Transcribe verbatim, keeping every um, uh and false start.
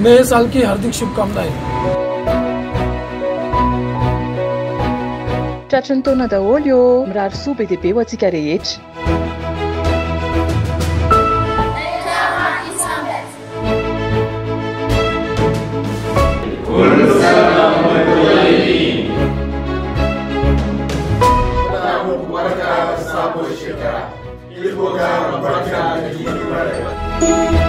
नए साल की हार्दिक शुभकामनाएं। Tratrantaona daholo eo mirary soa be dia be ho antsika rehetra. Warga Sabo Shekara, Ilmu Baraka, Ilmu